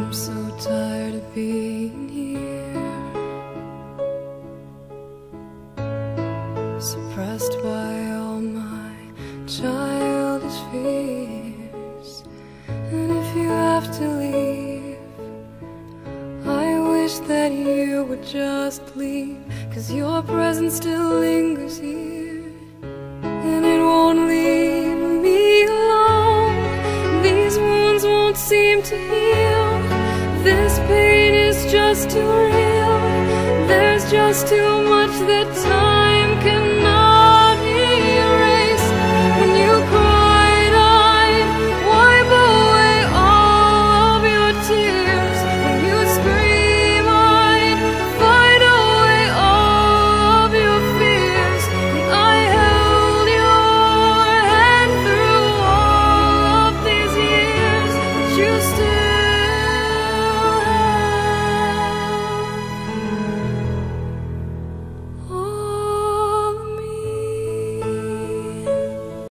I'm so tired of being here, suppressed by all my childish fears. And if you have to leave, I wish that you would just leave, 'cause your presence still lingers here, and it won't leave me alone. These wounds won't seem to heal. This pain is just too real. There's just too much that time